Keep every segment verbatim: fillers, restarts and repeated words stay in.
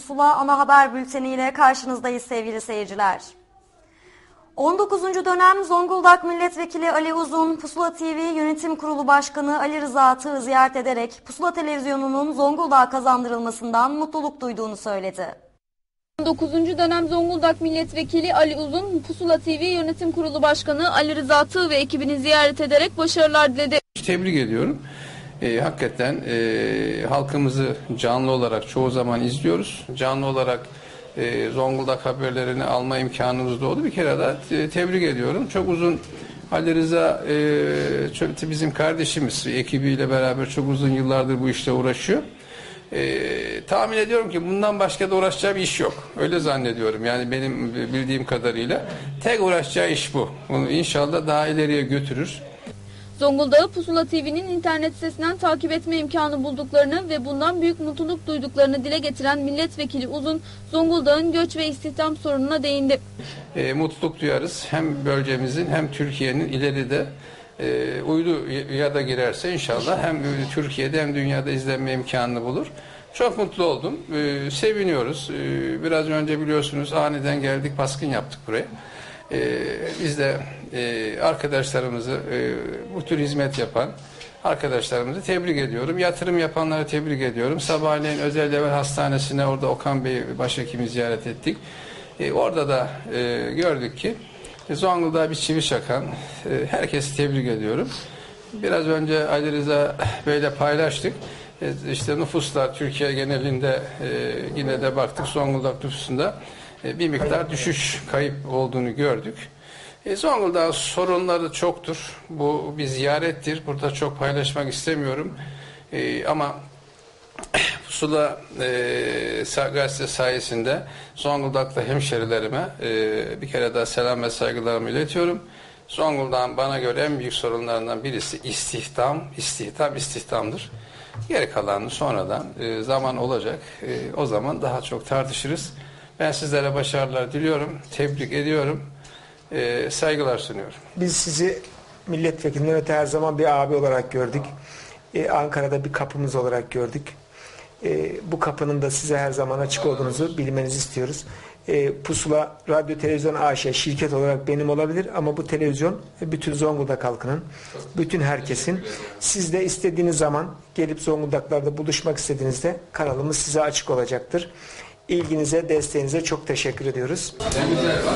Pusula ana haber bülteniyle karşınızdayız sevgili seyirciler. on dokuzuncu dönem Zonguldak Milletvekili Ali Uzun, Pusula T V Yönetim Kurulu Başkanı Ali Rıza Tığ'ı ziyaret ederek Pusula Televizyonu'nun Zonguldak'a kazandırılmasından mutluluk duyduğunu söyledi. on dokuzuncu dönem Zonguldak Milletvekili Ali Uzun, Pusula T V Yönetim Kurulu Başkanı Ali Rıza Tığ ve ekibini ziyaret ederek başarılar diledi. Tebrik ediyorum. E, hakikaten e, halkımızı canlı olarak çoğu zaman izliyoruz. Canlı olarak e, Zonguldak haberlerini alma imkanımız da oldu. Bir kere daha e, tebrik ediyorum. Çok uzun Ali Rıza e, çok, bizim kardeşimiz, ekibiyle beraber çok uzun yıllardır bu işte uğraşıyor. E, tahmin ediyorum ki bundan başka da uğraşacağı bir iş yok. Öyle zannediyorum. Yani benim bildiğim kadarıyla tek uğraşacağı iş bu. Bunu inşallah daha ileriye götürür. Zonguldak'ı Pusula T V'nin internet sitesinden takip etme imkanı bulduklarını ve bundan büyük mutluluk duyduklarını dile getiren Milletvekili Uzun, Zonguldak'ın göç ve istihdam sorununa değindi. E, mutluluk duyarız. Hem bölgemizin hem Türkiye'nin ileride e, uyduya da girerse inşallah hem Türkiye'de hem dünyada izlenme imkanını bulur. Çok mutlu oldum. E, seviniyoruz. E, biraz önce biliyorsunuz aniden geldik, baskın yaptık buraya. Ee, biz de e, arkadaşlarımızı, e, bu tür hizmet yapan arkadaşlarımızı tebrik ediyorum. Yatırım yapanları tebrik ediyorum. Sabahleyin Özel Devlet Hastanesi'ne, orada Okan Bey başhekimi ziyaret ettik. E, orada da e, gördük ki Zonguldak'a bir çivi çakan, e, herkesi tebrik ediyorum. Biraz önce Ali Rıza Bey'le paylaştık. E, işte nüfuslar Türkiye genelinde e, yine de baktık, Zonguldak nüfusunda bir miktar düşüş, kayıp olduğunu gördük. E, Zonguldak'ın sorunları çoktur. Bu bir ziyarettir. Burada çok paylaşmak istemiyorum. E, ama Pusula e, gazete sayesinde Zonguldak'ta hemşerilerime e, bir kere daha selam ve saygılarımı iletiyorum. Zonguldak'ın bana göre en büyük sorunlarından birisi istihdam, istihdam, istihdamdır. Geri kalanı sonradan e, zaman olacak. E, o zaman daha çok tartışırız. Ben sizlere başarılar diliyorum, tebrik ediyorum, e, saygılar sunuyorum. Biz sizi milletvekilinden öte her zaman bir abi olarak gördük. Ee, Ankara'da bir kapımız olarak gördük. Ee, bu kapının da size her zaman açık olduğunuzu bilmenizi istiyoruz. Ee, Pusula Radyo Televizyon A Ş şirket olarak benim olabilir ama bu televizyon bütün Zonguldak halkının, bütün herkesin. Siz de istediğiniz zaman gelip Zonguldaklarda buluşmak istediğinizde kanalımız size açık olacaktır. İlginize, desteğinize çok teşekkür ediyoruz. Ne güzel, bak.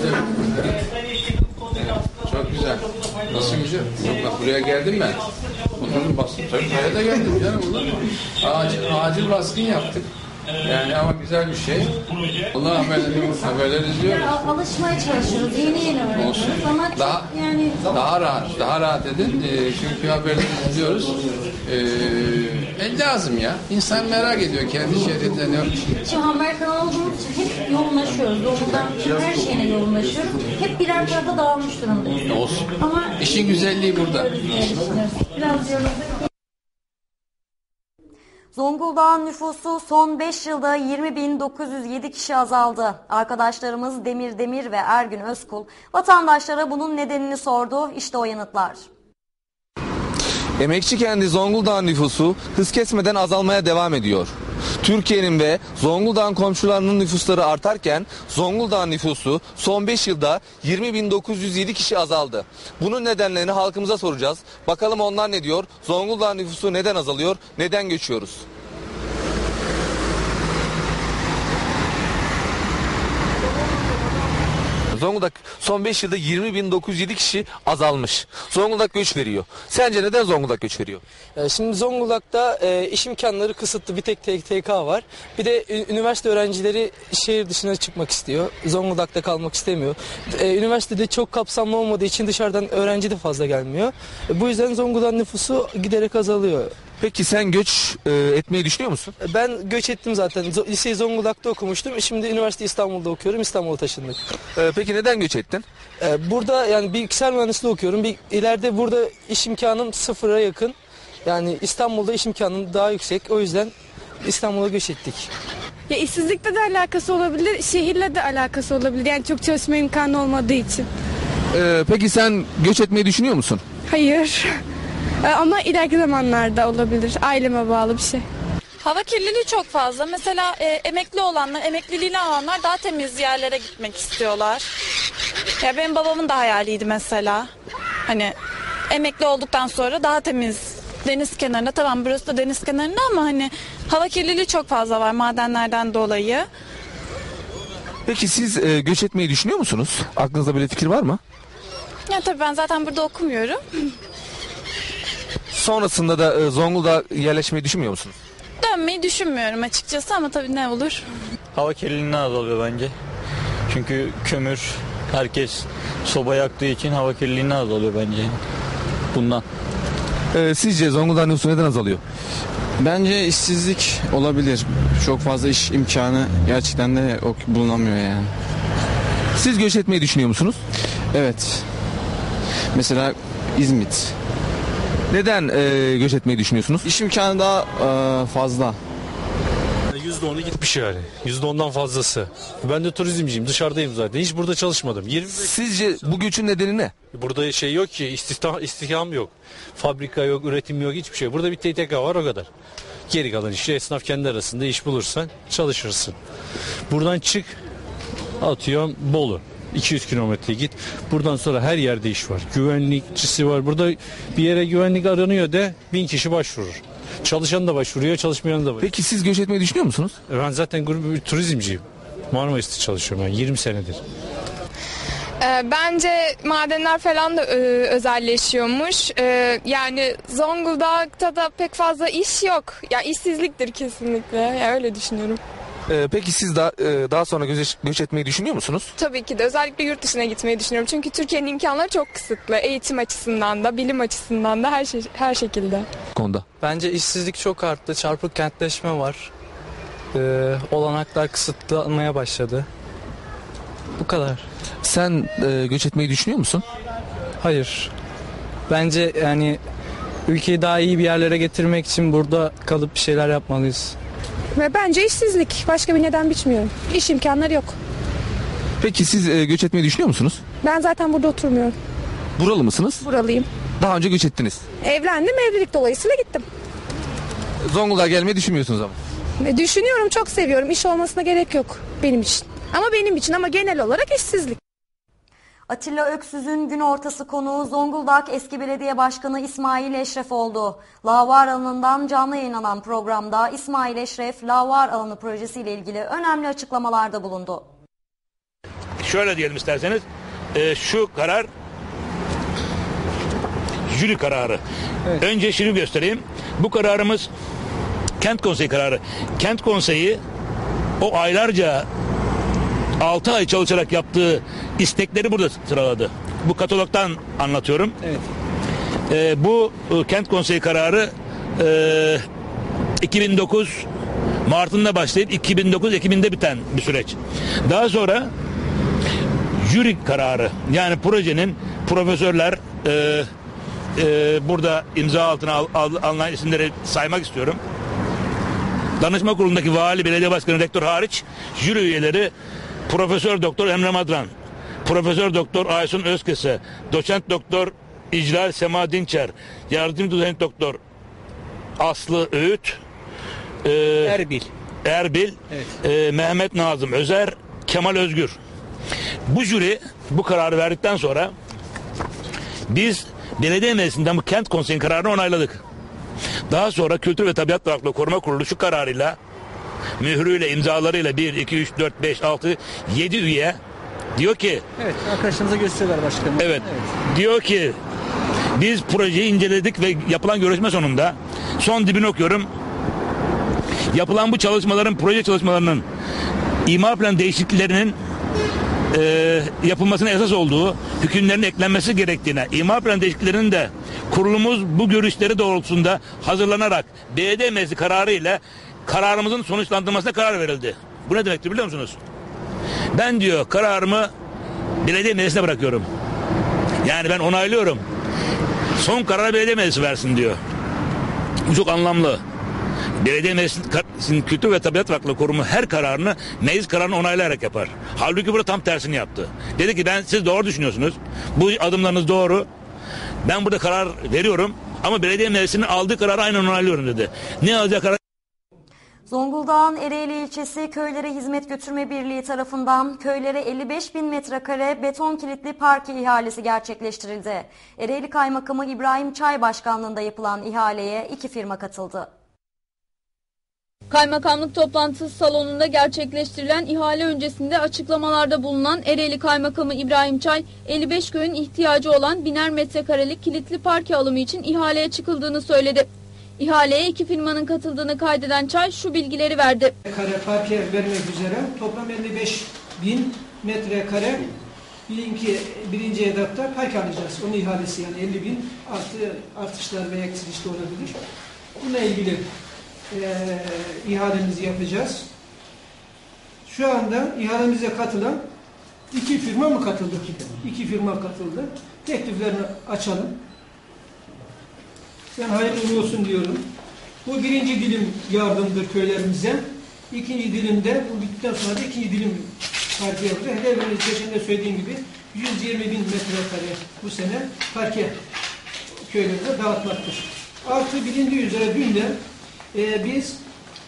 Çok güzel. Nasıl güzel? Yok bak, buraya geldim ben. Oturdum, bastım. Tabii buraya da geldim canım. Acil, acil baskın yaptık. Yani ama güzel bir şey. Allah haberleri, haberleri izliyoruz. Ya, alışmaya çalışıyoruz. Yeni yeni öğreniyoruz. Ama daha, yani daha rahat, daha rahat edin. E, çünkü haberleri izliyoruz. E, e, lazım ya. İnsan merak ediyor kendi şehrinde ne. şu haber kanalı olduğumuz için hep yoğunlaşıyoruz. Zonguldak'ın her şeyine yoğunlaşıyoruz. Hep birer tarafa dağılmış durumdayız. Olsun. Ama İşin güzelliği burada. Biraz diyoruz. Zonguldak'ın nüfusu son beş yılda yirmi bin dokuz yüz yedi kişi azaldı. Arkadaşlarımız Demir Demir ve Ergün Özkul vatandaşlara bunun nedenini sordu. İşte o yanıtlar. Emekçikendi Zonguldak nüfusu hız kesmeden azalmaya devam ediyor. Türkiye'nin ve Zonguldak'ın komşularının nüfusları artarken Zonguldak nüfusu son beş yılda yirmi bin dokuz yüz yedi kişi azaldı. Bunun nedenlerini halkımıza soracağız. Bakalım onlar ne diyor? Zonguldak nüfusu neden azalıyor? Neden göçüyoruz? Zonguldak son beş yılda yirmi bin dokuz yüz yedi kişi azalmış. Zonguldak göç veriyor. Sence neden Zonguldak göç veriyor? Şimdi Zonguldak'ta e, iş imkanları kısıtlı, bir tek T K var. Bir de üniversite öğrencileri şehir dışına çıkmak istiyor. Zonguldak'ta kalmak istemiyor. E, üniversitede çok kapsamlı olmadığı için dışarıdan öğrenci de fazla gelmiyor. E, bu yüzden Zonguldak nüfusu giderek azalıyor. Peki sen göç e, etmeyi düşünüyor musun? Ben göç ettim zaten. Liseyi Zonguldak'ta okumuştum. Şimdi üniversite İstanbul'da okuyorum. İstanbul'a taşındık. E, peki neden göç ettin? E, burada yani bilgisayar mühendisliği okuyorum. Bir, ileride burada iş imkanım sıfıra yakın. Yani İstanbul'da iş imkanım daha yüksek. O yüzden İstanbul'a göç ettik. Ya işsizlikle de alakası olabilir, şehirle de alakası olabilir. Yani çok çalışma imkanı olmadığı için. E, peki sen göç etmeyi düşünüyor musun? Hayır. Ama ileriki zamanlarda olabilir. Aileme bağlı bir şey. Hava kirliliği çok fazla. Mesela e, emekli olanlar, emekliliğini alanlar daha temiz yerlere gitmek istiyorlar. Ya benim babamın da hayaliydi mesela. Hani emekli olduktan sonra daha temiz deniz kenarında. Tamam, burası da deniz kenarında ama hani hava kirliliği çok fazla var madenlerden dolayı. Peki siz e, göç etmeyi düşünüyor musunuz? Aklınızda böyle fikir var mı? Ya tabii ben zaten burada okumuyorum. Sonrasında da e, Zonguldak'a yerleşmeyi düşünmüyor musunuz? Dönmeyi düşünmüyorum açıkçası ama tabii ne olur. Hava kirliliğinden azalıyor bence. Çünkü kömür, herkes soba yaktığı için hava kirliliğinden azalıyor bence. Bundan. E, sizce Zonguldak nüfusu neden azalıyor? Bence işsizlik olabilir. Çok fazla iş imkanı gerçekten de yok, bulunamıyor yani. Siz göç etmeyi düşünüyor musunuz? Evet. Mesela İzmit. Neden e, göç etmeyi düşünüyorsunuz? İş imkanı daha e, fazla. yüzde onu gitmiş yani. yüzde ondan fazlası. Ben de turizmciyim. Dışarıdayım zaten. Hiç burada çalışmadım. yirmi beş... Sizce bu göçün nedeni ne? Burada şey yok ki. İstihdam, istihdam yok. Fabrika yok, üretim yok, hiçbir şey yok. Burada bir T T K var, o kadar. Geri kalan işte esnaf kendi arasında iş bulursan çalışırsın. Buradan çık, atıyorum Bolu. iki yüz kilometre git. Buradan sonra her yerde iş var. Güvenlikçisi var. Burada bir yere güvenlik aranıyor de bin kişi başvurur. Çalışan da başvuruyor, çalışmayan da başvuruyor. Peki siz göç etmeyi düşünüyor musunuz? Ben zaten grup bir turizmciyim. Marmaris'te çalışıyorum ben yirmi senedir. Bence madenler falan da özelleşiyormuş. Yani Zonguldak'ta da pek fazla iş yok. Ya işsizliktir kesinlikle. Ya öyle düşünüyorum. E, peki siz daha, e, daha sonra göç, göç etmeyi düşünüyor musunuz? Tabii ki de özellikle yurt dışına gitmeyi düşünüyorum. Çünkü Türkiye'nin imkanları çok kısıtlı. Eğitim açısından da, bilim açısından da her şey, her şekilde. Konuda. Bence işsizlik çok arttı. Çarpık kentleşme var. Ee, olanaklar kısıtlanmaya başladı. Bu kadar. Sen e, göç etmeyi düşünüyor musun? Hayır. Bence yani ülkeyi daha iyi bir yerlere getirmek için burada kalıp bir şeyler yapmalıyız. Ve bence işsizlik. Başka bir neden biçmiyorum. İş imkanları yok. Peki siz e, göç etmeyi düşünüyor musunuz? Ben zaten burada oturmuyorum. Buralı mısınız? Buralıyım. Daha önce göç ettiniz. Evlendim, evlilik dolayısıyla gittim. Zonguldak'a gelmeyi düşünmüyorsunuz ama. Ve düşünüyorum, çok seviyorum. İş olmasına gerek yok benim için. Ama benim için ama genel olarak işsizlik. Atilla Öksüz'ün gün ortası konuğu Zonguldak Eski Belediye Başkanı İsmail Eşref oldu. Lavar alanından canlı yayınlanan programda İsmail Eşref, Lavar alanı projesiyle ilgili önemli açıklamalarda bulundu. Şöyle diyelim isterseniz, e, şu karar jüri kararı. Evet. Önce şunu göstereyim. Bu kararımız Kent Konseyi kararı. Kent Konseyi o aylarca altı ay çalışarak yaptığı istekleri burada sıraladı. Bu katalogdan anlatıyorum. Evet. Ee, bu e, Kent Konseyi kararı e, iki bin dokuz Mart'ında başlayıp iki bin dokuz Ekim'inde biten bir süreç. Daha sonra jüri kararı, yani projenin profesörler e, e, burada imza altına al, al, alınan isimleri saymak istiyorum. Danışma kurulundaki vali, belediye başkanı, rektör hariç jüri üyeleri Profesör Doktor Emre Madran, Profesör Doktor Aysun Özkese, Doçent Doktor İclal Sema Dinçer, Yardımcı Doçent Doktor Aslı Öğüt, e, Erbil, Erbil, evet. e, Mehmet Nazım Özer, Kemal Özgür. Bu jüri bu kararı verdikten sonra biz belediye meclisinden bu Kent Konseyi'nin kararını onayladık. Daha sonra Kültür ve Tabiat Varlıkları Koruma Kurulu şu kararıyla, mührüyle, imzalarıyla bir, iki, üç, dört, beş, altı, yedi üye diyor ki, evet, arkadaşlarınıza gösteriyorlar başkanım. Evet, evet. Diyor ki biz projeyi inceledik ve yapılan görüşme sonunda, son dibini okuyorum, yapılan bu çalışmaların, proje çalışmalarının imar plan değişikliklerinin e, yapılmasına esas olduğu, hükümlerin eklenmesi gerektiğine, imar plan değişikliklerinin de kurulumuz bu görüşleri doğrultusunda hazırlanarak belediye meclisi kararı ile kararımızın sonuçlandırılmasına karar verildi. Bu ne demektir biliyor musunuz? Ben diyor kararımı belediye meclisine bırakıyorum. Yani ben onaylıyorum. Son kararı belediye meclisi versin diyor. Bu çok anlamlı. Belediye meclisinin Kültür ve Tabiat Varlıkları Kurumu her kararını meclis kararını onaylayarak yapar. Halbuki burada tam tersini yaptı. Dedi ki ben siz doğru düşünüyorsunuz. Bu adımlarınız doğru. Ben burada karar veriyorum ama belediye meclisinin aldığı kararı aynen onaylıyorum dedi. Ne alacağı karar? Zonguldak'ın Ereğli ilçesi Köylere Hizmet Götürme Birliği tarafından köylere elli beş bin metrekare beton kilitli park ihalesi gerçekleştirildi. Ereğli Kaymakamı İbrahim Çay başkanlığında yapılan ihaleye iki firma katıldı. Kaymakamlık toplantısı salonunda gerçekleştirilen ihale öncesinde açıklamalarda bulunan Ereğli Kaymakamı İbrahim Çay, elli beş köyün ihtiyacı olan biner metrekarelik kilitli parke alımı için ihaleye çıkıldığını söyledi. İhaleye iki firmanın katıldığını kaydeden Çay şu bilgileri verdi. Kare parke vermek üzere toplam elli beş bin metrekare birinci, birinci etapta parke alacağız. Onun ihalesi yani elli bin artı artışlar veya eksilişler olabilir. Bununla ilgili e, ihalemizi yapacağız. Şu anda ihalemize katılan iki firma mı katıldı? İki firma katıldı. Tekliflerini açalım. Ben hayırlı olsun diyorum. Bu birinci dilim yardımdır köylerimize. İkinci dilimde, bu bittikten sonra da ikinci dilim parke yapacağız. Hedefimiz geçen söylediğim gibi yüz yirmi bin metrekare bu sene parke köylerine dağıtmaktır. Artı bilindiği üzere dün de e, biz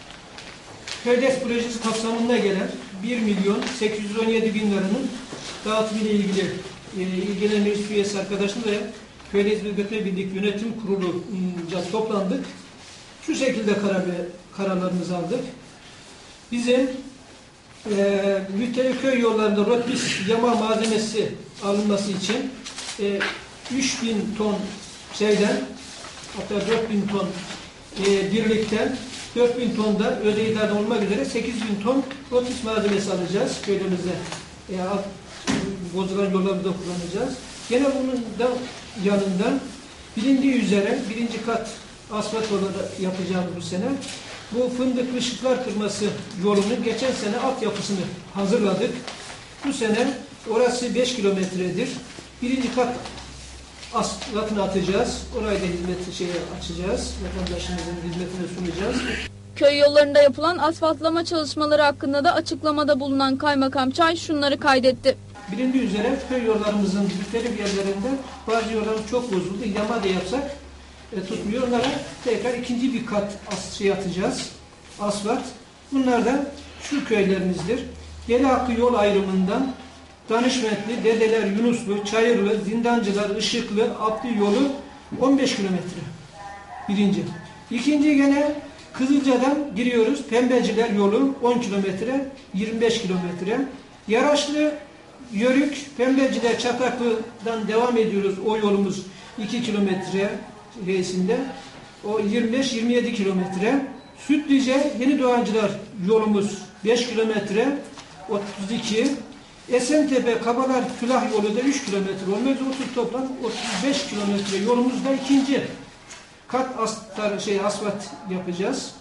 Köydes projesi kapsamında gelen bir milyon sekiz yüz on yedi bin liranın dağıtımı ile ilgili e, ilgilenen meclis üyesi arkadaşım ve Köyde Hizmet Götürme Birliği Yönetim Kurulu'nca toplandık. Şu şekilde karar ve kararlarımızı aldık. Bizim e, mütelif köy yollarında rotbis yama malzemesi alınması için e, üç bin ton şeyden hatta dört bin ton e, birlikten dört bin ton da öde idare olmak üzere sekiz bin ton rotbis malzemesi alacağız. Köylerimizde e, bozulan yollarımızda kullanacağız. Gene bunun da yanından bilindiği üzere birinci kat asfalt yolu yapacağız bu sene. Bu Fındık Işıklar Kırması yolunun geçen sene altyapısını hazırladık. Bu sene orası beş kilometredir. Birinci kat asfaltını atacağız. Orayı da hizmet şeye açacağız. Vatandaşımızın hizmetine sunacağız. Köy yollarında yapılan asfaltlama çalışmaları hakkında da açıklamada bulunan Kaymakam Çay şunları kaydetti. Bilindiği üzere köy yollarımızın müftelif yerlerinde bazı yollarımız çok bozuldu. Yama da yapsak e, tutmuyor. Onlara tekrar ikinci bir kat as şey atacağız. Asfalt. Bunlardan şu köylerimizdir. Deli Hakkı yol ayrımından Danışmentli, Dedeler, Yunuslu, Çayırlı, Zindancılar, Işıklı, Abdi yolu on beş kilometre. Birinci. İkinci gene Kızılca'dan giriyoruz. Pembeciler yolu on kilometre, yirmi beş kilometre. Yaraşlı, Yörük, Pembeciler, Çataklı'dan devam ediyoruz. O yolumuz iki kilometre reisinde. O yirmi beş yirmi yedi kilometre. Sütlice, Yeni Doğancılar yolumuz beş kilometre, otuz iki. Esentepe, Kabalar, Külah yolu da üç kilometre olmaz. otuz toplam otuz beş kilometre yolumuzda ikinci kat astar, şey, asfalt yapacağız.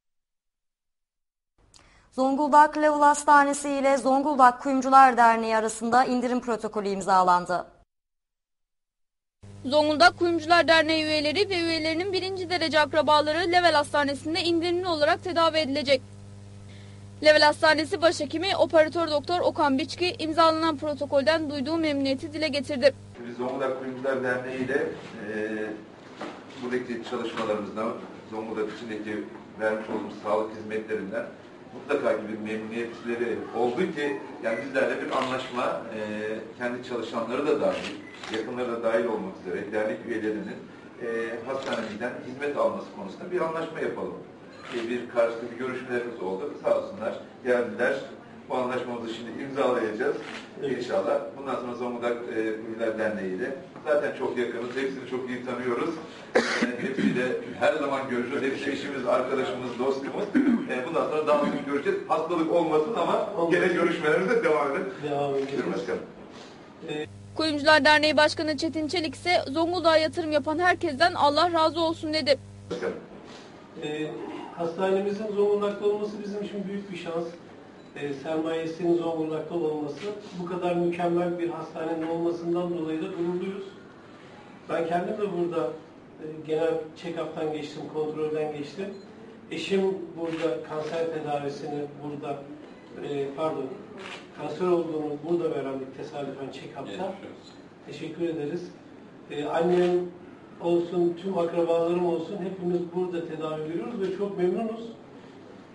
Zonguldak Level Hastanesi ile Zonguldak Kuyumcular Derneği arasında indirim protokolü imzalandı. Zonguldak Kuyumcular Derneği üyeleri ve üyelerinin birinci derece akrabaları Level Hastanesi'nde indirimli olarak tedavi edilecek. Level Hastanesi Başhekimi Operatör Doktor Okan Biçki imzalanan protokolden duyduğu memnuniyeti dile getirdi. Biz Zonguldak Kuyumcular Derneği ile e, buradaki çalışmalarımızdan, Zonguldak içindeki vermiş olduğumuz sağlık hizmetlerinden mutlaka ki bir memnuniyetleri oldu ki yani bizlerle bir anlaşma, e, kendi çalışanları da dahil, yakınları da dahil olmak üzere dernek üyelerinin e, hastanemizden hizmet alması konusunda bir anlaşma yapalım. E, bir karşılıklı bir görüşmelerimiz oldu. Sağ olsunlar, geldiler. Bu anlaşmamızı şimdi imzalayacağız. Evet. İnşallah. Bundan sonra Zonguldak e, Kuyumcular Derneği ile zaten çok yakınız. Hepsini çok iyi tanıyoruz. E, hepsiyle her zaman görüşürüz. Hepsi eşimiz, arkadaşımız, dostumuz. E, bundan sonra daha sık göreceğiz. Hastalık olmasın ama gene görüşmelerimize devam edin. Devam edelim. Başkanım. E Kuyumcular Derneği Başkanı Çetin Çelik ise Zonguldak'a yatırım yapan herkesten Allah razı olsun dedi. Başkanım. E, hastanemizin Zonguldak'ta olması bizim için büyük bir şans. E, sermayesinin Zonguldak'ta olması, bu kadar mükemmel bir hastanenin olmasından dolayı da gururluyuz. Ben kendim de burada e, genel check-up'tan geçtim, kontrolden geçtim. Eşim burada kanser tedavisini burada, e, pardon, kanser olduğunu burada öğrendik tesadüfen check-up'ta. Teşekkür ederiz. E, annem olsun, tüm akrabalarım olsun, hepimiz burada tedavi görüyoruz ve çok memnunuz.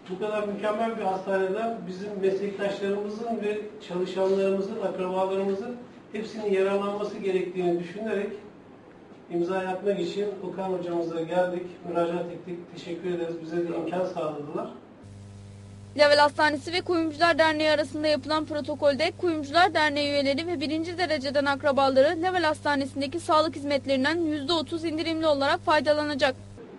Bu kadar mükemmel bir hastaneden bizim meslektaşlarımızın ve çalışanlarımızın, akrabalarımızın hepsinin yararlanması gerektiğini düşünerek imza atmak için Okan hocamıza geldik, müracaat ettik. Teşekkür ederiz. Bize de imkan sağladılar. Level Hastanesi ve Kuyumcular Derneği arasında yapılan protokolde Kuyumcular Derneği üyeleri ve birinci dereceden akrabaları Level Hastanesi'ndeki sağlık hizmetlerinden yüzde otuz indirimli olarak faydalanacak.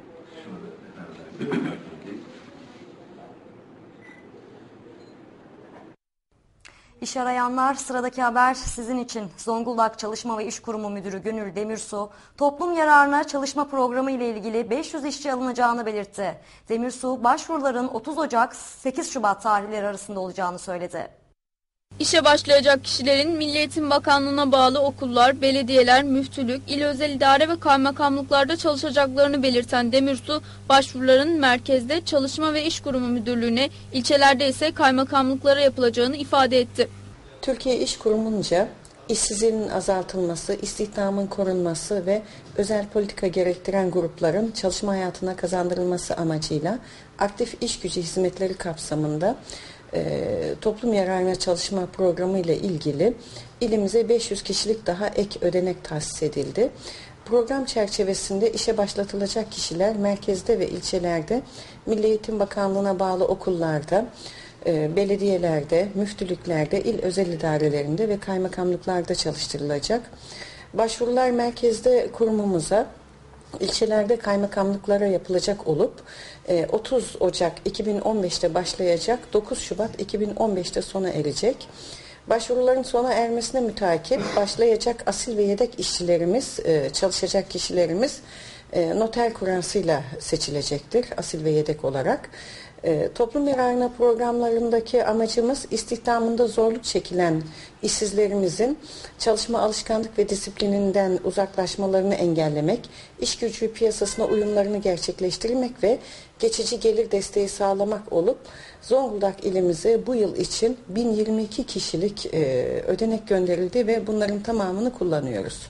İş arayanlar, sıradaki haber sizin için. Zonguldak Çalışma ve İş Kurumu Müdürü Gönül Demirsu, toplum yararına çalışma programı ile ilgili beş yüz işçi alınacağını belirtti. Demirsu, başvuruların otuz Ocak sekiz Şubat tarihleri arasında olacağını söyledi. İşe başlayacak kişilerin Milli Eğitim Bakanlığı'na bağlı okullar, belediyeler, müftülük, il özel idare ve kaymakamlıklarda çalışacaklarını belirten Demirsu, başvuruların merkezde Çalışma ve İş Kurumu Müdürlüğü'ne, ilçelerde ise kaymakamlıklara yapılacağını ifade etti. Türkiye İş Kurumu'nca işsizliğin azaltılması, istihdamın korunması ve özel politika gerektiren grupların çalışma hayatına kazandırılması amacıyla aktif iş gücü hizmetleri kapsamında E, toplum yararına çalışma programı ile ilgili ilimize beş yüz kişilik daha ek ödenek tahsis edildi. Program çerçevesinde işe başlatılacak kişiler merkezde ve ilçelerde Milli Eğitim Bakanlığı'na bağlı okullarda, e, belediyelerde, müftülüklerde, il özel idarelerinde ve kaymakamlıklarda çalıştırılacak. Başvurular merkezde kurumumuza, İlçelerde kaymakamlıklara yapılacak olup otuz Ocak iki bin on beş'te başlayacak, dokuz Şubat iki bin on beş'te sona erecek. Başvuruların sona ermesine mütakip başlayacak asil ve yedek işçilerimiz, çalışacak kişilerimiz noter kurasıyla seçilecektir asil ve yedek olarak. E, toplum yararına programlarındaki amacımız istihdamında zorluk çekilen işsizlerimizin çalışma alışkanlık ve disiplininden uzaklaşmalarını engellemek, iş gücü piyasasına uyumlarını gerçekleştirmek ve geçici gelir desteği sağlamak olup Zonguldak ilimize bu yıl için bin yirmi iki kişilik e, ödenek gönderildi ve bunların tamamını kullanıyoruz.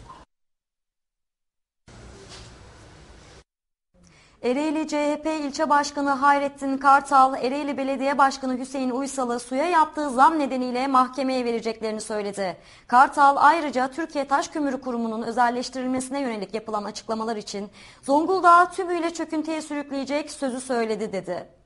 Ereğli C H P İlçe Başkanı Hayrettin Kartal, Ereğli Belediye Başkanı Hüseyin Uysal'ı suya yaptığı zam nedeniyle mahkemeye vereceklerini söyledi. Kartal ayrıca Türkiye Taş Kömürü Kurumu'nun özelleştirilmesine yönelik yapılan açıklamalar için Zonguldak'ı tümüyle çöküntüye sürükleyecek sözü söyledi dedi.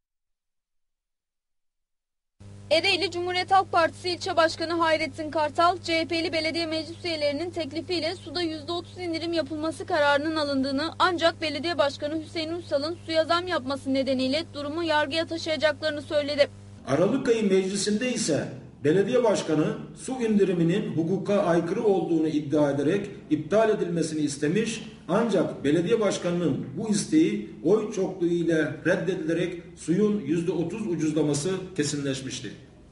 Ereğli Cumhuriyet Halk Partisi İlçe Başkanı Hayrettin Kartal, C H P'li belediye meclis üyelerinin teklifiyle suda yüzde otuz indirim yapılması kararının alındığını ancak belediye başkanı Hüseyin Uysal'ın suya zam yapması nedeniyle durumu yargıya taşıyacaklarını söyledi. Aralık ayı meclisinde ise belediye başkanı su indiriminin hukuka aykırı olduğunu iddia ederek iptal edilmesini istemiş ancak belediye başkanının bu isteği oy çokluğu ile reddedilerek suyun yüzde otuz ucuzlaması kesinleşmişti.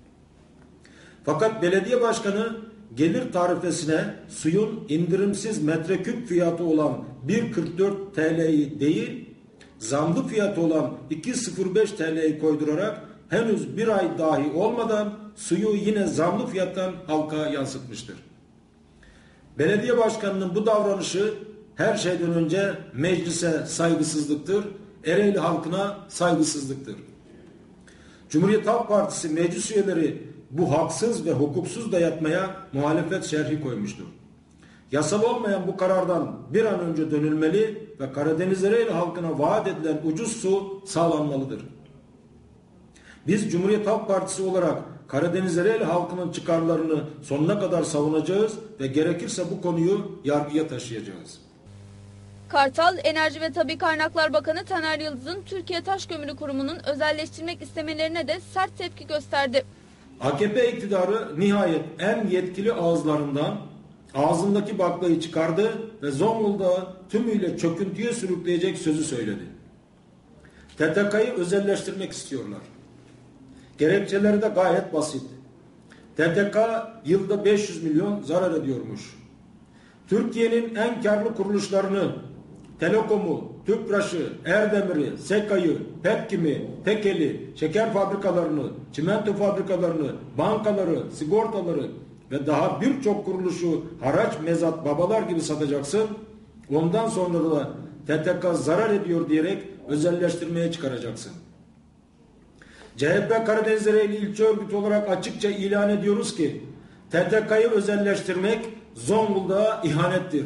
Fakat belediye başkanı gelir tarifesine suyun indirimsiz metreküp fiyatı olan bir virgül kırk dört T L'yi değil, zamlı fiyatı olan iki virgül sıfır beş T L'yi koydurarak henüz bir ay dahi olmadan suyu yine zamlı fiyattan halka yansıtmıştır. Belediye başkanının bu davranışı her şeyden önce meclise saygısızlıktır, Ereğli halkına saygısızlıktır. Cumhuriyet Halk Partisi meclis üyeleri bu haksız ve hukuksuz dayatmaya muhalefet şerhi koymuştur. Yasal olmayan bu karardan bir an önce dönülmeli ve Karadeniz Ereğli halkına vaat edilen ucuz su sağlanmalıdır. Biz Cumhuriyet Halk Partisi olarak Karadeniz Ereğli halkının çıkarlarını sonuna kadar savunacağız ve gerekirse bu konuyu yargıya taşıyacağız. Kartal, Enerji ve Tabii Kaynaklar Bakanı Taner Yıldız'ın Türkiye Taş Kömürü Kurumu'nun özelleştirmek istemelerine de sert tepki gösterdi. A K P iktidarı nihayet en yetkili ağızlarından ağzındaki baklayı çıkardı ve Zonguldak'ı tümüyle çöküntüye sürükleyecek sözü söyledi. T T K'yı özelleştirmek istiyorlar. Gerekçeleri de gayet basit. T T K yılda beş yüz milyon zarar ediyormuş. Türkiye'nin en karlı kuruluşlarını, Telekom'u, Tüpraş'ı, Erdemir'i, SEKA'yı, Pepkim'i, Tekel'i, şeker fabrikalarını, çimento fabrikalarını, bankaları, sigortaları ve daha birçok kuruluşu haraç, mezat, babalar gibi satacaksın. Ondan sonra da T T K zarar ediyor diyerek özelleştirmeye çıkaracaksın. C H P Karadeniz Ereğli İlçe Örgütü olarak açıkça ilan ediyoruz ki T T K'yı özelleştirmek Zonguldak'a ihanettir.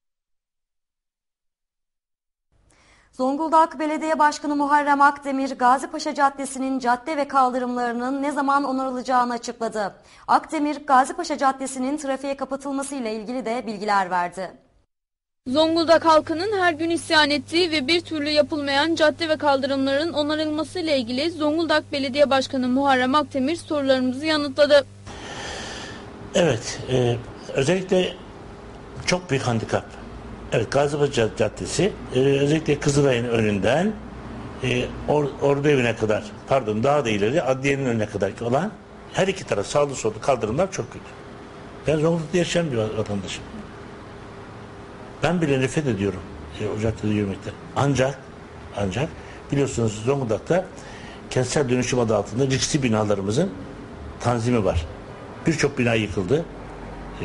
Zonguldak Belediye Başkanı Muharrem Akdemir, Gazipaşa Caddesi'nin cadde ve kaldırımlarının ne zaman onarılacağını açıkladı. Akdemir, Gazipaşa Caddesi'nin trafiğe kapatılmasıyla ilgili de bilgiler verdi. Zonguldak halkının her gün isyan ettiği ve bir türlü yapılmayan cadde ve kaldırımların onarılmasıyla ilgili Zonguldak Belediye Başkanı Muharrem Akdemir sorularımızı yanıtladı. Evet, e, özellikle çok büyük handikap. Evet, Gazipaşa Caddesi, e, özellikle Kızılay'ın önünden e, or, Ordu Evi'ne kadar, pardon daha da ileri Adliye'nin önüne kadar olan her iki taraf sağlı sollu kaldırımlar çok kötü. Ben Zonguldak'ta yaşayan bir vatandaşım. Ben bile nefret ediyorum e, o caddede yürümekten. Ancak, ancak biliyorsunuz Zonguldak'ta kentsel dönüşüm adı altında riskli binalarımızın tanzimi var. Birçok bina yıkıldı. E,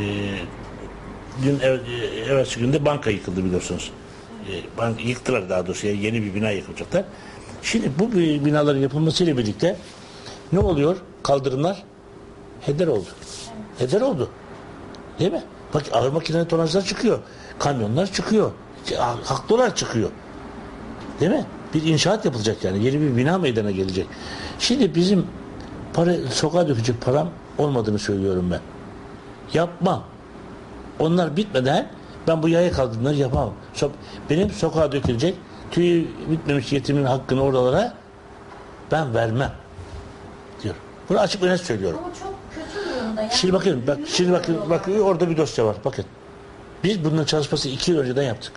dün ev, evvelsi günde banka yıkıldı biliyorsunuz. E, bank, yıktılar daha doğrusu. Yani yeni bir bina yıkılacaklar. Şimdi bu binaların yapılmasıyla birlikte ne oluyor? Kaldırımlar heder oldu. Heder oldu. Değil mi? Bak ağır makineli tonajlar çıkıyor. Kamyonlar çıkıyor. Haklılar çıkıyor. Değil mi? Bir inşaat yapılacak yani. Yeni bir bina meydana gelecek. Şimdi bizim para, sokağa dökecek param olmadığını söylüyorum ben. Yapmam. Onlar bitmeden ben bu yaya kaldırımları yapamam. So, benim sokağa dökülecek tüyü bitmemiş yetimin hakkını oralara ben vermem diyor. Bunu açık ve net söylüyorum. Ama çok kötü durumda. Yani şimdi bakın, bak, şimdi bakın, bakın orada bir dosya var. Bakın. Biz bunun çalışması iki yıl önceden yaptık.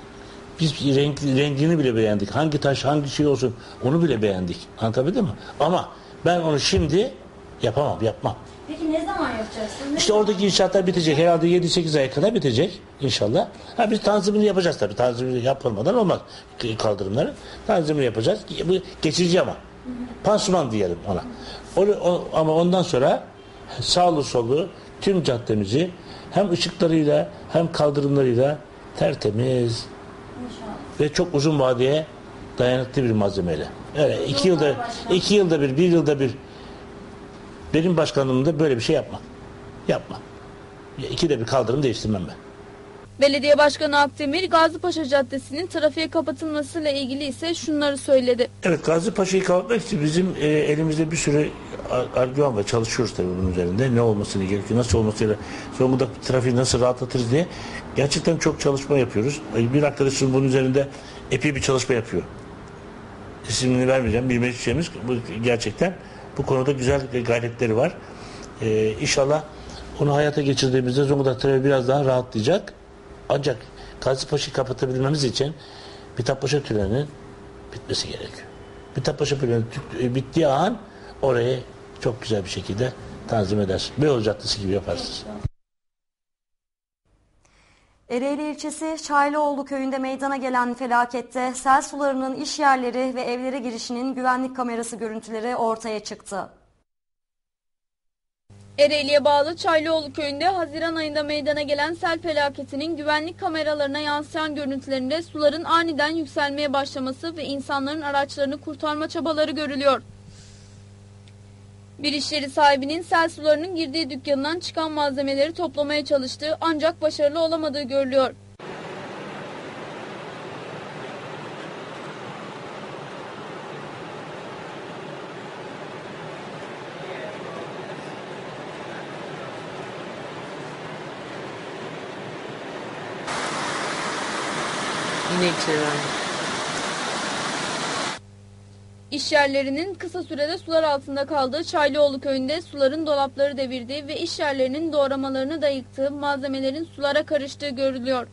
Biz renk, rengini bile beğendik. Hangi taş, hangi şey olsun onu bile beğendik. Anlatabildim mi? Ama ben onu şimdi yapamam, yapmam. Peki ne zaman yapacaksın? Ne işte oradaki inşaatlar bitecek. Herhalde yedi sekiz aya kadar bitecek inşallah. Ha, biz tanzimini yapacağız tabii. Tanzimini yapılmadan olmaz kaldırımları. Tanzimini yapacağız. Bu geçici ama. Pansuman diyelim ona. O, o, ama ondan sonra sağlı sollu tüm caddemizi hem ışıklarıyla hem kaldırımlarıyla tertemiz İnşallah. Ve çok uzun vadeye dayanıklı bir malzemeyle. Evet, iki yılda iki yılda bir, bir yılda bir benim başkanlığımda böyle bir şey yapma. Yapma. İkide bir kaldırım değiştirmem ben. Belediye Başkanı Akdemir, Gazipaşa Caddesi'nin trafiğe kapatılmasıyla ilgili ise şunları söyledi. Evet, Gazipaşa'yı kapatmak için bizim e, elimizde bir sürü argüman var. Çalışıyoruz tabii bunun üzerinde. Ne olmasını gerekiyor, nasıl olmasıyla Zonguldak trafiği nasıl rahatlatırız diye. Gerçekten çok çalışma yapıyoruz. Bir arkadaşım bunun üzerinde epey bir çalışma yapıyor. İsmini vermeyeceğim. Bir meclisçimiz bu gerçekten bu konuda güzel gayretleri var. Ee, inşallah onu hayata geçirdiğimizde Zonguldak trafiği biraz daha rahatlayacak. Ancak Gazipaşa'yı kapatabilmemiz için Mithatpaşa Tüneli'nin bitmesi gerekiyor. Mithatpaşa Tüneli bittiği an orayı çok güzel bir şekilde tanzim eder. Beyoğlu Caddesi gibi yaparsınız. Ereğli ilçesi Çaylıoğlu köyünde meydana gelen felakette sel sularının iş yerleri ve evlere girişinin güvenlik kamerası görüntüleri ortaya çıktı. Ereğli'ye bağlı Çaylıoğlu köyünde Haziran ayında meydana gelen sel felaketinin güvenlik kameralarına yansıyan görüntülerinde suların aniden yükselmeye başlaması ve insanların araçlarını kurtarma çabaları görülüyor. Bir iş yeri sahibinin sel sularının girdiği dükkanından çıkan malzemeleri toplamaya çalıştığı ancak başarılı olamadığı görülüyor. İş yerlerinin kısa sürede sular altında kaldığı Çaylıoğlu köyünde suların dolapları devirdiği ve iş yerlerinin doğramalarını da yıktığı, malzemelerin sulara karıştığı görülüyor.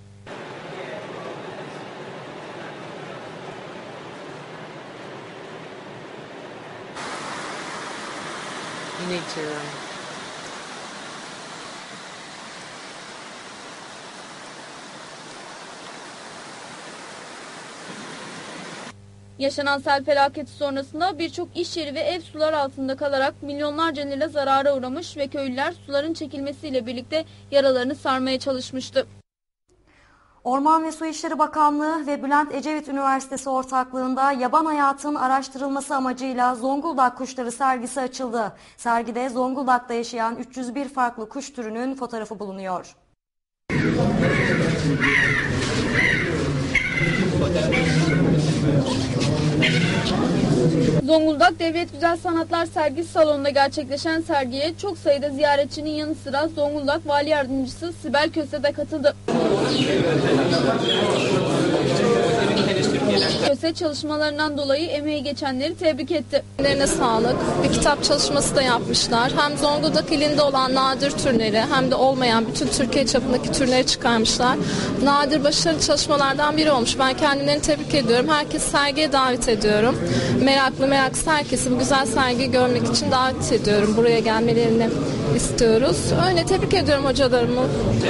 Yaşanan sel felaketi sonrasında birçok iş yeri ve ev sular altında kalarak milyonlarca lira zarara uğramış ve köylüler suların çekilmesiyle birlikte yaralarını sarmaya çalışmıştı. Orman ve Su İşleri Bakanlığı ve Bülent Ecevit Üniversitesi ortaklığında yaban hayatın araştırılması amacıyla Zonguldak Kuşları sergisi açıldı. Sergide Zonguldak'ta yaşayan üç yüz bir farklı kuş türünün fotoğrafı bulunuyor. Zonguldak Devlet Güzel Sanatlar Sergisi Salonu'nda gerçekleşen sergiye çok sayıda ziyaretçinin yanı sıra Zonguldak Vali Yardımcısı Sibel Köse de katıldı. Köse çalışmalarından dolayı emeği geçenleri tebrik etti. Ellerine sağlık. Bir kitap çalışması da yapmışlar. Hem Zonguldak ilinde olan nadir türleri hem de olmayan bütün Türkiye çapındaki türleri çıkarmışlar. Nadir başarılı çalışmalardan biri olmuş. Ben kendilerini tebrik ediyorum. Herkesi sergiye davet ediyorum. Meraklı meraksız herkesi bu güzel sergiyi görmek için davet ediyorum. Buraya gelmelerini istiyoruz. Öyle tebrik ediyorum hocalarımı.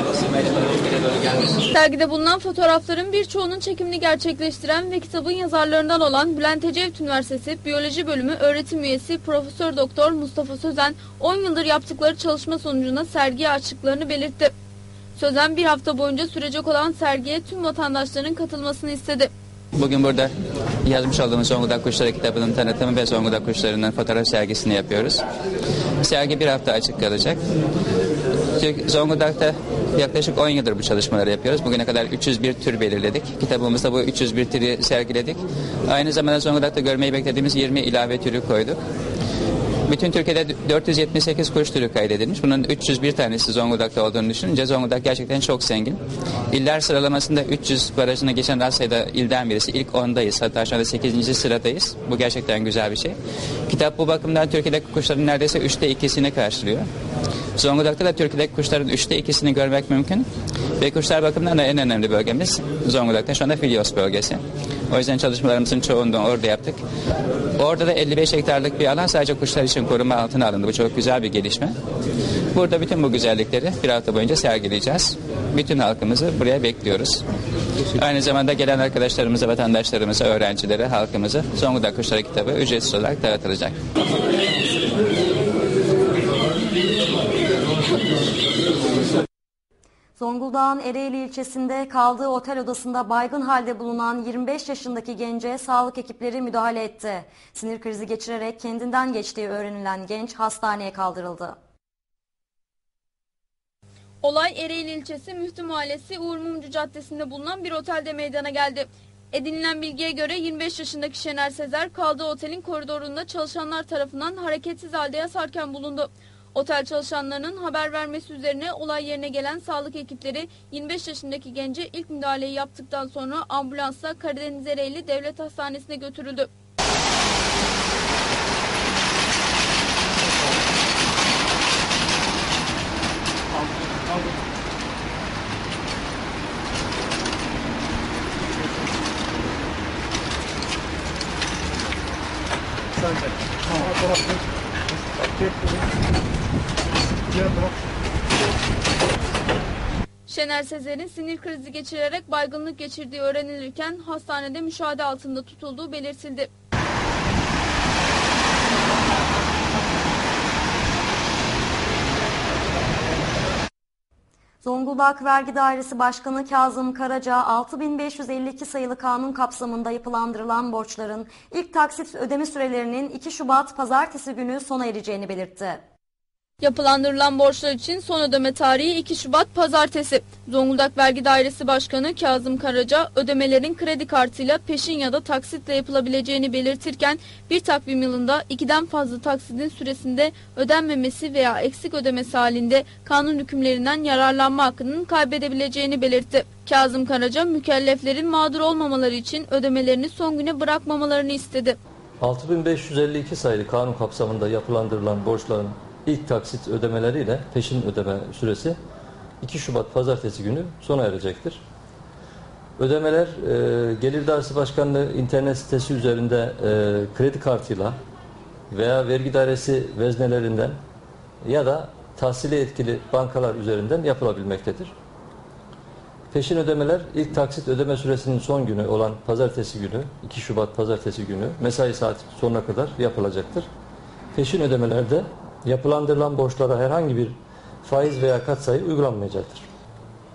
Sergide bulunan fotoğrafların birçoğunun çekimini gerçekleştiren ve kitabın yazarlarından olan Bülent Ecevit Üniversitesi Biyoloji Bölümü öğretim üyesi Profesör Doktor Mustafa Sözen on yıldır yaptıkları çalışma sonucunda sergiye açtıklarını belirtti. Sözen bir hafta boyunca sürecek olan sergiye tüm vatandaşların katılmasını istedi. Bugün burada yazmış olduğumuz Zonguldak Kuşları kitabının tanıtımı ve Zonguldak Kuşları'nın fotoğraf sergisini yapıyoruz. Sergi bir hafta açık kalacak. Zonguldak'ta yaklaşık on yıldır bu çalışmaları yapıyoruz. Bugüne kadar üç yüz bir tür belirledik. Kitabımızda bu üç yüz bir türü sergiledik. Aynı zamanda Zonguldak'ta görmeyi beklediğimiz yirmi ilave türü koyduk. Bütün Türkiye'de dört yüz yetmiş sekiz kuş türü kaydedilmiş. Bunun üç yüz bir tanesi Zonguldak'ta olduğunu düşününce Zonguldak gerçekten çok zengin. İller sıralamasında üç yüz barajına geçen az sayıda ilden birisi. İlk ondayız. Hatta şu anda sekizinci sıradayız. Bu gerçekten güzel bir şey. Kitap bu bakımdan Türkiye'deki kuşların neredeyse üçte ikisini karşılıyor. Zonguldak'ta da Türkiye'deki kuşların üçte ikisini görmek mümkün. Ve kuşlar bakımından da en önemli bölgemiz Zonguldak'ta şu anda Filyos bölgesi. O yüzden çalışmalarımızın çoğunu orada yaptık. Orada da elli beş hektarlık bir alan sadece kuşlar için koruma altına alındı. Bu çok güzel bir gelişme. Burada bütün bu güzellikleri bir hafta boyunca sergileyeceğiz. Bütün halkımızı buraya bekliyoruz. Aynı zamanda gelen arkadaşlarımıza, vatandaşlarımıza, öğrencilere, halkımıza Zonguldak Kuşları kitabı ücretsiz olarak dağıtılacak. Zonguldak'ın Ereğli ilçesinde kaldığı otel odasında baygın halde bulunan yirmi beş yaşındaki gence sağlık ekipleri müdahale etti. Sinir krizi geçirerek kendinden geçtiği öğrenilen genç hastaneye kaldırıldı. Olay Ereğli ilçesi Müftü Mahallesi Uğur Mumcu Caddesi'nde bulunan bir otelde meydana geldi. Edinilen bilgiye göre yirmi beş yaşındaki Şener Sezer kaldığı otelin koridorunda çalışanlar tarafından hareketsiz halde yatarken bulundu. Otel çalışanlarının haber vermesi üzerine olay yerine gelen sağlık ekipleri yirmi beş yaşındaki gence ilk müdahaleyi yaptıktan sonra ambulansla Karadeniz Ereğli Devlet Hastanesi'ne götürüldü. Şener Sezer'in sinir krizi geçirerek baygınlık geçirdiği öğrenilirken hastanede müşahede altında tutulduğu belirtildi. Zonguldak Vergi Dairesi Başkanı Kazım Karaca, altı bin beş yüz elli iki sayılı kanun kapsamında yapılandırılan borçların ilk taksit ödeme sürelerinin iki Şubat Pazartesi günü sona ereceğini belirtti. Yapılandırılan borçlar için son ödeme tarihi iki Şubat Pazartesi. Zonguldak Vergi Dairesi Başkanı Kazım Karaca, ödemelerin kredi kartıyla peşin ya da taksitle yapılabileceğini belirtirken bir takvim yılında ikiden fazla taksidin süresinde ödenmemesi veya eksik ödemesi halinde kanun hükümlerinden yararlanma hakkının kaybedebileceğini belirtti. Kazım Karaca, mükelleflerin mağdur olmamaları için ödemelerini son güne bırakmamalarını istedi. altı bin beş yüz elli iki sayılı kanun kapsamında yapılandırılan borçların İlk taksit ödemeleriyle peşin ödeme süresi iki Şubat Pazartesi günü sona erecektir. Ödemeler e, Gelir Dairesi Başkanlığı internet sitesi üzerinde e, kredi kartıyla veya vergi dairesi veznelerinden ya da tahsili etkili bankalar üzerinden yapılabilmektedir. Peşin ödemeler ilk taksit ödeme süresinin son günü olan Pazartesi günü, iki Şubat Pazartesi günü mesai saati sonuna kadar yapılacaktır. Peşin ödemelerde yapılandırılan borçlara herhangi bir faiz veya katsayı uygulanmayacaktır.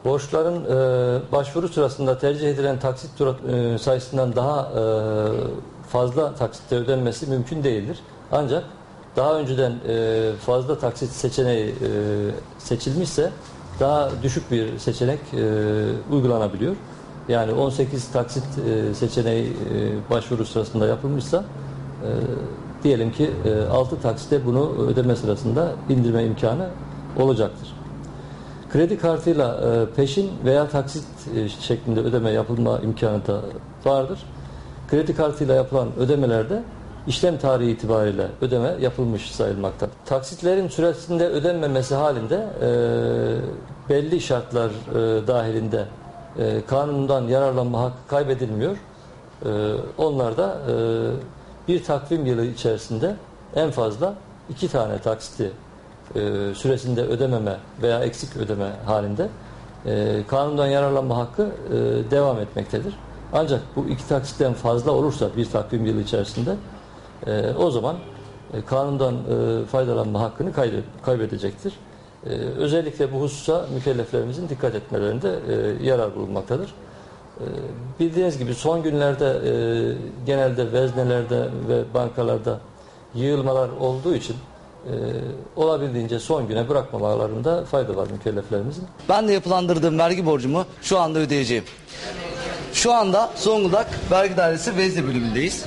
Borçların e, başvuru sırasında tercih edilen taksit e, sayısından daha e, fazla taksitte ödenmesi mümkün değildir. Ancak daha önceden e, fazla taksit seçeneği e, seçilmişse daha düşük bir seçenek e, uygulanabiliyor. Yani on sekiz taksit e, seçeneği e, başvuru sırasında yapılmışsa e, diyelim ki e, altı taksitte bunu ödeme sırasında indirme imkanı olacaktır. Kredi kartıyla e, peşin veya taksit e, şeklinde ödeme yapılma imkanı da vardır. Kredi kartıyla yapılan ödemelerde işlem tarihi itibariyle ödeme yapılmış sayılmaktadır. Taksitlerin süresinde ödenmemesi halinde e, belli şartlar e, dahilinde e, kanundan yararlanma hakkı kaybedilmiyor. E, onlar da e, bir takvim yılı içerisinde en fazla iki tane taksiti e, süresinde ödememe veya eksik ödeme halinde e, kanundan yararlanma hakkı e, devam etmektedir. Ancak bu iki taksitten fazla olursa bir takvim yılı içerisinde e, o zaman e, kanundan e, faydalanma hakkını kaybedecektir. E, özellikle bu hususa mükelleflerimizin dikkat etmelerinde e, yarar bulunmaktadır. E, bildiğiniz gibi son günlerde e, genelde veznelerde ve bankalarda yığılmalar olduğu için e, olabildiğince son güne bırakmamalarında fayda var mükelleflerimizin. Ben de yapılandırdığım vergi borcumu şu anda ödeyeceğim. Şu anda Zonguldak Vergi Dairesi Vezne bölümündeyiz.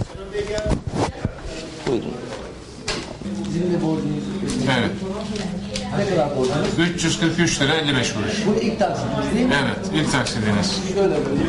Buyurun. Bizim de borcunuz. Evet. Ne kadar borcunuz? üç yüz kırk üç lira elli beş kuruş. Bu ilk taksitiniz değil mi? Evet, ilk taksidiniz. Şöyle böyle.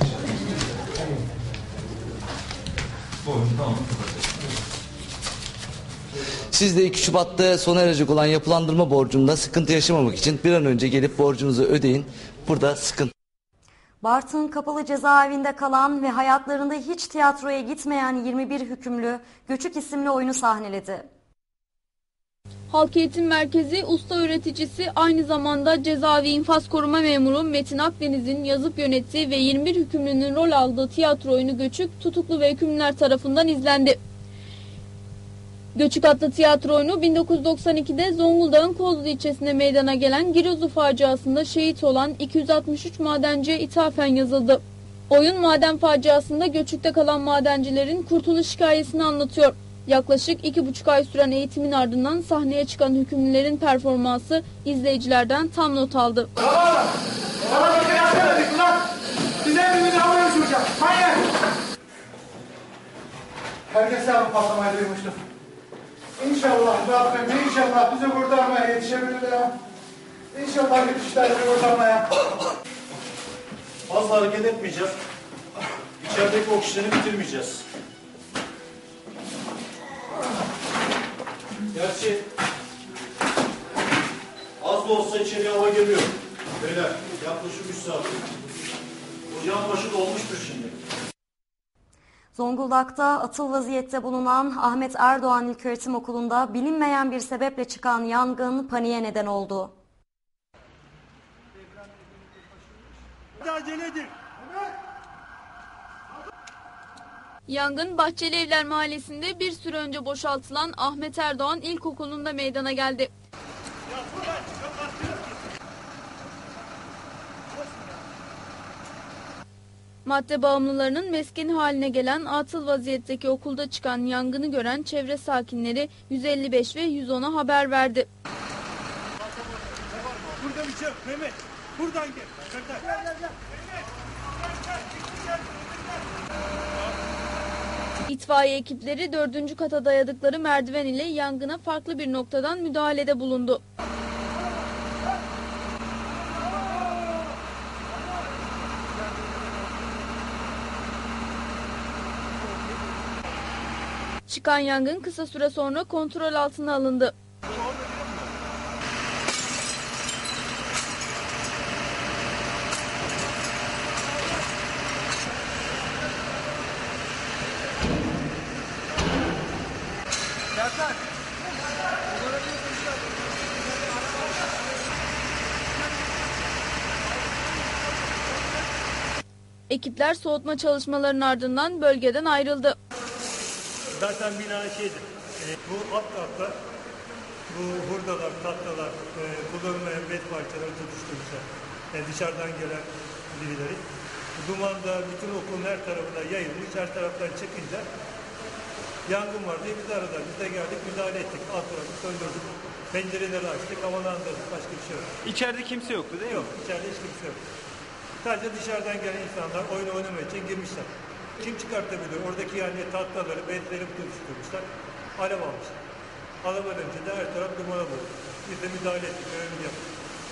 Siz de iki Şubat'ta sona erecek olan yapılandırma borcunda sıkıntı yaşamamak için bir an önce gelip borcunuzu ödeyin. Burada sıkıntı. Bartın Kapalı Cezaevinde kalan ve hayatlarında hiç tiyatroya gitmeyen yirmi bir hükümlü Göçük isimli oyunu sahneledi. Halk Eğitim Merkezi usta öğreticisi aynı zamanda cezaevi infaz koruma memuru Metin Akdeniz'in yazıp yönettiği ve yirmi bir hükümlünün rol aldığı tiyatro oyunu Göçük tutuklu ve hükümlüler tarafından izlendi. Göçük adlı tiyatro oyunu bin dokuz yüz doksan ikide Zonguldak'ın Kozlu ilçesinde meydana gelen Girezu faciasında şehit olan iki yüz altmış üç madenciye ithafen yazıldı. Oyun maden faciasında Göçük'te kalan madencilerin kurtuluş hikayesini anlatıyor. Yaklaşık iki buçuk ay süren eğitimin ardından sahneye çıkan hükümlülerin performansı izleyicilerden tam not aldı. Herkes abi patlamayı duymuştur. İnşallah Rabbim inşallah bizi kurtarmaya yetişebilir ya. İnşallah yetişler bizi kurtarmaya. Fazla hareket etmeyeceğiz. İçerideki oksijeni bitirmeyeceğiz. Gerçi az da olsa içeriye hava geliyor. Beyler yaklaşık üç saat. Ocağın başı dolmuştur şimdi. Zonguldak'ta atıl vaziyette bulunan Ahmet Erdoğan İlköğretim Okulu'nda bilinmeyen bir sebeple çıkan yangın paniğe neden oldu. Yangın Bahçeli Evler Mahallesi'nde bir süre önce boşaltılan Ahmet Erdoğan İlkokulu'nda meydana geldi. Madde bağımlılarının meskeni haline gelen atıl vaziyetteki okulda çıkan yangını gören çevre sakinleri yüz elli beş ve yüz ona haber verdi. Burada bir şey yok Mehmet. Buradan gel. Gel gel gel. İtfaiye ekipleri dördüncü kata dayadıkları merdiven ile yangına farklı bir noktadan müdahalede bulundu. Çıkan yangın kısa süre sonra kontrol altına alındı. Ekipler soğutma çalışmalarının ardından bölgeden ayrıldı. Zaten bina şeydir. E, bu alt katta bu hurdalar, tahtalar, e, kullanılmayan bet parçaları tutuşturmuşlar. Yani dışarıdan gelen birileri. Duman da bütün okulun her tarafına yayılmış. Her taraftan çıkınca yangın var diye bizi aradılar. Biz de geldik, müdahale ettik. Alt tarafı söndürdük. Pencereleri açtık, havalandırdık. Başka bir şey yok. İçeride kimse yoktu değil mi? Yok, içeride hiç kimse yok. Sadece dışarıdan gelen insanlar oyun oynamak için girmişler. Kim çıkartabilir? Oradaki yani tahtaları, bezleri tutuşturmuşlar. Alev almışlar. Alamadan önce de her taraf dumana buldu. Biz de müdahale ettik, görevimizi yaptık.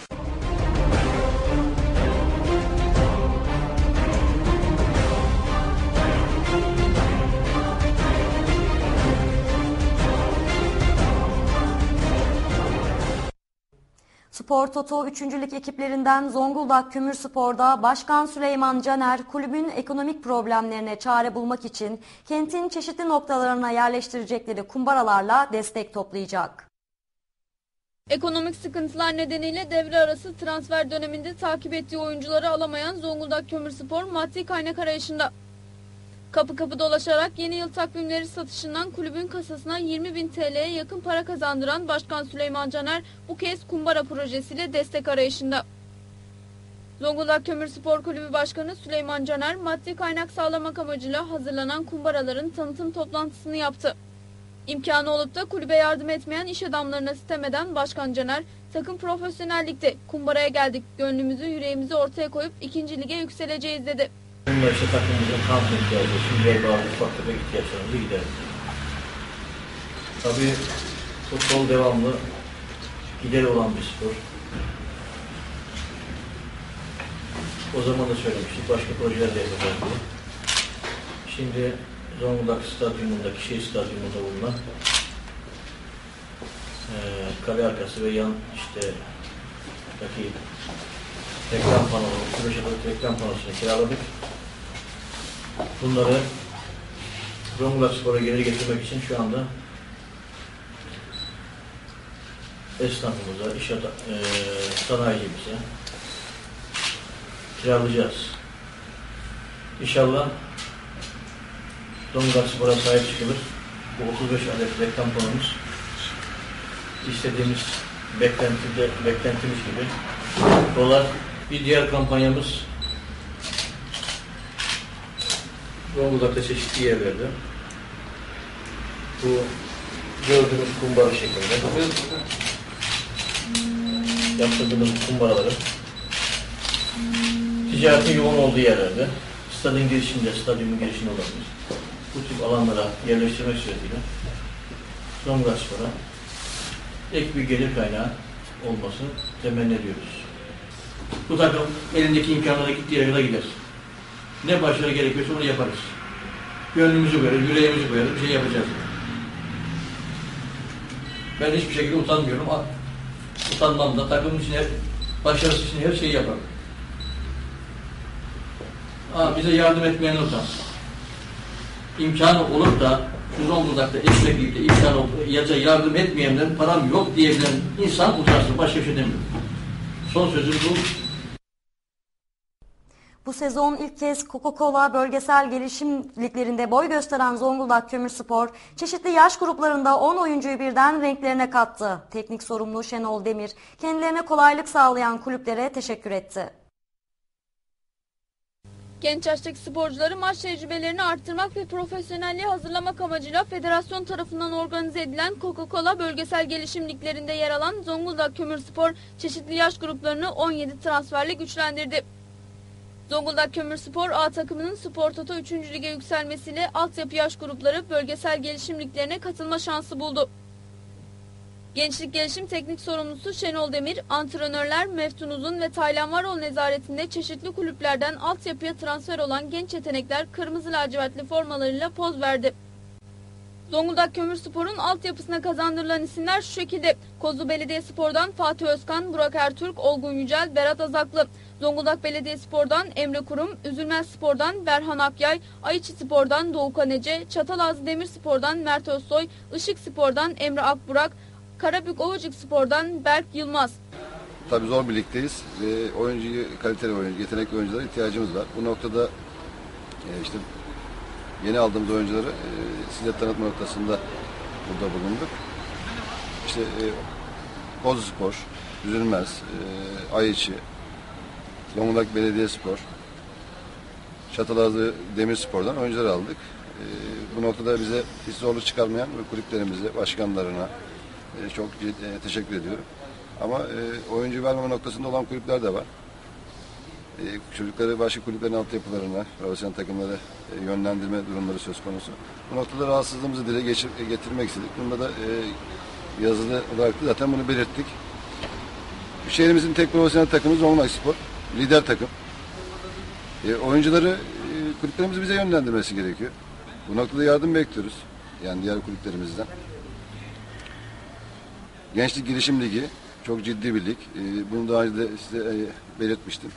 Spor Toto üçüncülük ekiplerinden Zonguldak Kömürspor'da Başkan Süleyman Caner, kulübün ekonomik problemlerine çare bulmak için kentin çeşitli noktalarına yerleştirecekleri kumbaralarla destek toplayacak. Ekonomik sıkıntılar nedeniyle devre arası transfer döneminde takip ettiği oyuncuları alamayan Zonguldak Kömürspor maddi kaynak arayışında. Kapı kapı dolaşarak yeni yıl takvimleri satışından kulübün kasasına yirmi bin T L'ye yakın para kazandıran Başkan Süleyman Caner bu kez kumbara projesiyle destek arayışında. Zonguldak Kömürspor Kulübü Başkanı Süleyman Caner maddi kaynak sağlamak amacıyla hazırlanan kumbaraların tanıtım toplantısını yaptı. İmkanı olup da kulübe yardım etmeyen iş adamlarına sitem eden Başkan Caner, takım profesyonellikte kumbaraya geldik, gönlümüzü yüreğimizi ortaya koyup ikinci lige yükseleceğiz dedi. Bunlar işte takımımızın kamp ihtiyacı, şimdiye bağlı ufak tefek ihtiyaçlarımızı gideriz. Tabii futbol devamlı gideri olan bir spor. O zaman da söylemiştik, başka projeler de yapacağız diye. Şimdi Zonguldak Stadyumundaki, şehir stadyumunda bulunan e, kale arkası ve yan işte daki reklam panoları, projeleri reklam panosunu kiraladık. Bunları Zonguldak Spor'a geri getirmek için şu anda esnafımıza, iş e, sanayicimize kiralayacağız. İnşallah Zonguldak Spor'a sahip çıkılır. Bu otuz beş adet reklam panomuz istediğimiz beklentide, beklentimiz gibi dolar. Bir diğer kampanyamız Zonguldak'ta çeşitli yerlerde bu gördüğünüz kumbara şeklinde yaptırdığımız kumbaraları ticaretin yoğun olduğu yerlerde, stadın girişinde, stadyumun girişinde olabilir. Bu tip alanlara yerleştirmek suretiyle Zonguldak Spor'a ek bir gelir kaynağı olmasını temenni ediyoruz. Bu takım elindeki imkanlara gittiği yere kadar gider. Ne başarı gerekiyorsa onu yaparız. Gönlümüzü koyarız, yüreğimizi koyarız, bir şey yapacağız. Ben hiçbir şekilde utanmıyorum. Utanmam da takımın için her, başarısı için her şeyi yaparım. Aa, bize yardım etmeyen utansın. İmkanı olup da şu Zonguldak'ta ekmeklikte imkanı olup da yardım etmeyenlerin param yok diyebilen insan utansın. Başka bir şey demiyorum. Son sözüm bu. Bu sezon ilk kez Coca-Cola bölgesel gelişim liglerinde boy gösteren Zonguldak Kömürspor, çeşitli yaş gruplarında on oyuncuyu birden renklerine kattı. Teknik sorumlu Şenol Demir, kendilerine kolaylık sağlayan kulüplere teşekkür etti. Genç yaştaki sporcuları maç tecrübelerini arttırmak ve profesyonelliğe hazırlamak amacıyla federasyon tarafından organize edilen Coca-Cola bölgesel gelişim liglerinde yer alan Zonguldak Kömürspor çeşitli yaş gruplarını on yedi transferle güçlendirdi. Zonguldak Kömürspor A takımının Spor Toto üçüncü lige yükselmesiyle altyapı yaş grupları bölgesel gelişim liglerine katılma şansı buldu. Gençlik Gelişim Teknik Sorumlusu Şenol Demir, antrenörler Meftun Uzun ve Taylan Varol nezaretinde çeşitli kulüplerden altyapıya transfer olan genç yetenekler kırmızı lacivertli formalarıyla poz verdi. Zonguldak Kömürspor'un altyapısına kazandırılan isimler şu şekilde: Kozlu Belediyespor'dan Fatih Özkan, Burak Ertürk, Olgun Yücel, Berat Azaklı. Zonguldak Belediyespor'dan Emre Kurum, Üzülmez Spor'dan Berhan Akyay, Ayçi Spor'dan Doğukan Ece, Çatalazı Demirspor'dan Mert Özsoy, Işık Spor'dan Emre Akburak, Karabük Ovacık Spor'dan Berk Yılmaz. Tabii zor bir ligdeyiz. E, oyuncu, kaliteli oyuncu, yetenekli oyunculara ihtiyacımız var. Bu noktada e, işte yeni aldığımız oyuncuları e, size tanıtma noktasında burada bulunduk. İşte e, Kozlu Spor, Üzülmez, e, Ayçi, Zonguldak Belediyespor, Çatalazı Demirspor'dan oyuncular aldık. E, bu noktada bize hiç zorluk çıkarmayan ve kulüplerimize, başkanlarına e, çok e, teşekkür ediyorum. Ama e, oyuncu vermeme noktasında olan kulüpler de var. E, çocukları başka kulüplerin altyapılarına, profesyonel takımlara e, yönlendirme durumları söz konusu. Bu noktada rahatsızlığımızı dile geçir, getirmek istedik. Bunda da e, yazılı olarak da zaten bunu belirttik. Şehrimizin tek profesyonel takımı Zonguldak Spor, lider takım. E, oyuncuları e, kulüplerimiz bize yönlendirmesi gerekiyor. Bu noktada yardım bekliyoruz. Yani diğer kulüplerimizden. Gençlik Girişim Ligi çok ciddi bir lig. E, bunu daha önce de size e, belirtmiştim.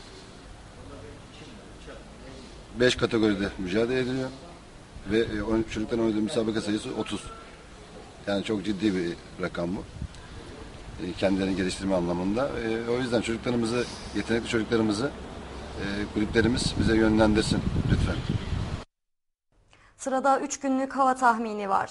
Beş kategoride mücadele ediliyor. Ve e, çocukların oynadığı müsabaka sayısı otuz. Yani çok ciddi bir rakam bu. E, kendilerini geliştirme anlamında. E, o yüzden çocuklarımızı, yetenekli çocuklarımızı e, kulüplerimiz bize yönlendirsin lütfen. Sırada üç günlük hava tahmini var.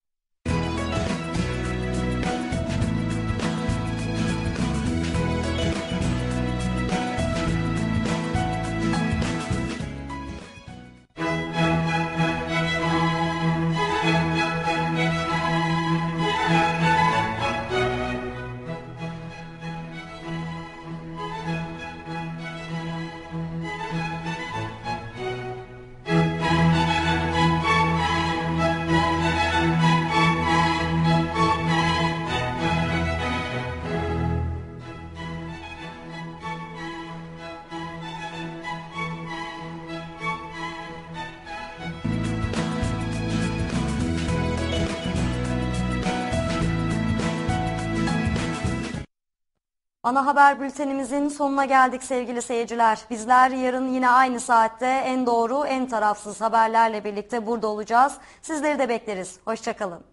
Ana haber bültenimizin sonuna geldik sevgili seyirciler. Bizler yarın yine aynı saatte en doğru, en tarafsız haberlerle birlikte burada olacağız. Sizleri de bekleriz. Hoşça kalın.